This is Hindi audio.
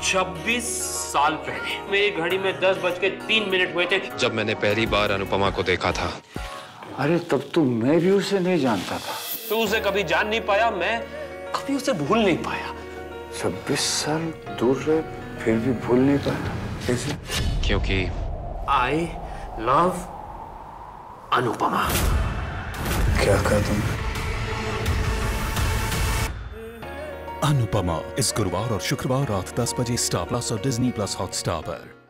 26 साल पहले मेरी घड़ी में 10:03 हुए थे जब मैंने पहली बार अनुपमा को देखा था। अरे तब तो मैं भी उसे नहीं जानता था। तू उसे कभी जान नहीं पाया, मैं कभी उसे भूल नहीं पाया। 26 साल दूर रहे फिर भी भूल नहीं पाया। कैसे? क्योंकि आई लव अनुपमा। क्या कहा तुमने? अनुपमा इस गुरुवार और शुक्रवार रात 10 बजे स्टार प्लस और डिज्नी प्लस हॉटस्टार पर।